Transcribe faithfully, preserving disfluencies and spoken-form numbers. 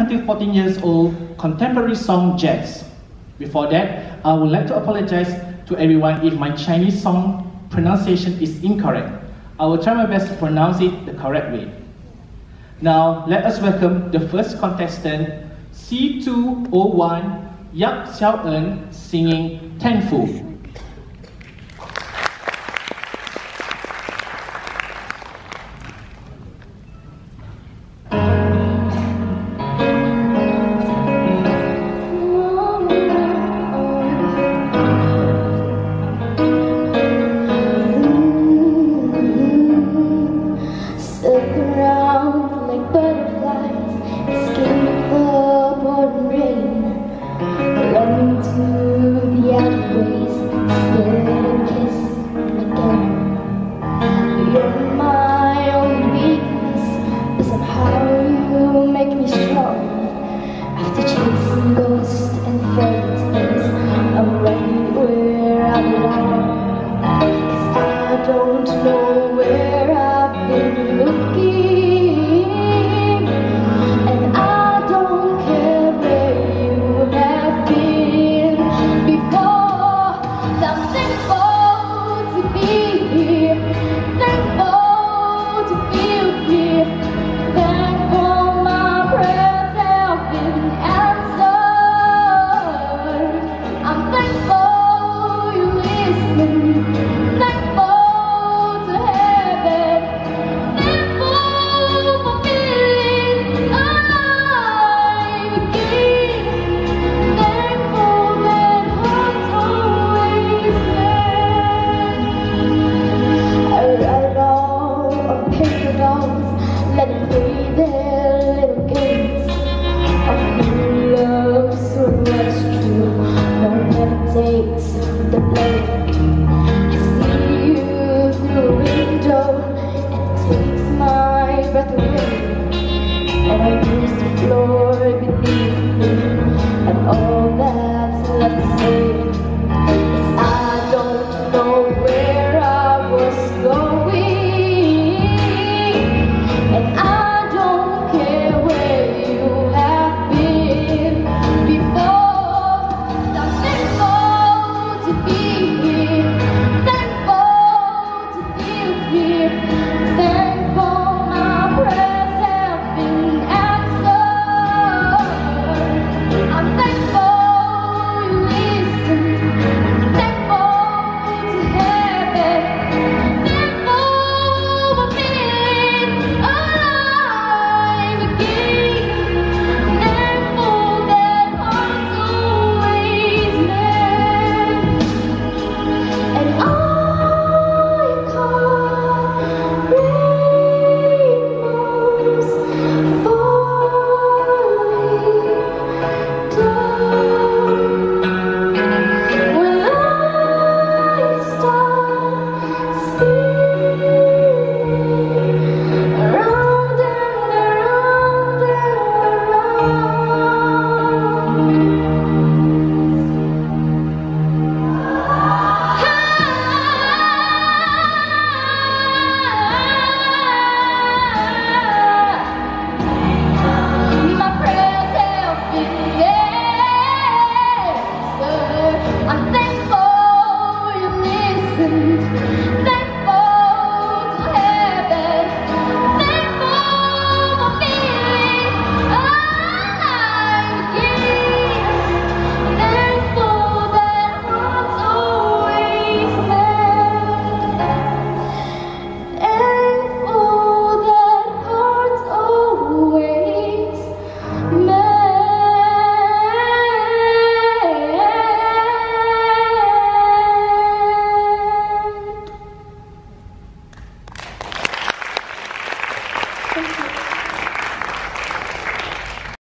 until fourteen years old contemporary song jazz. Before that, I would like to apologize to everyone if my Chinese song pronunciation is incorrect. I will try my best to pronounce it the correct way. Now, let us welcome the first contestant, C two oh one Xiao singing Tenfu.